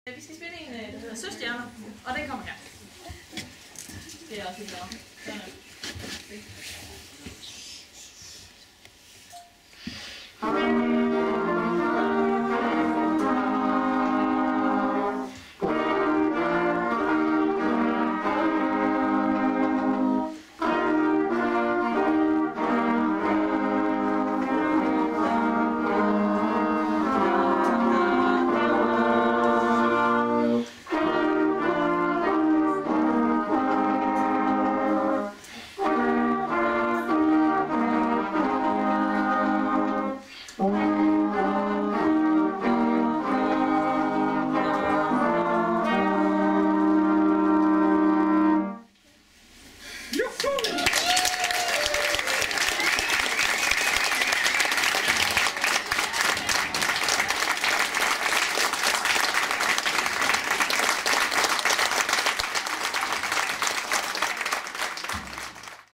Vi skal spille en, der hedder Søstjerner, og den kommer her. Det er også lidt godt.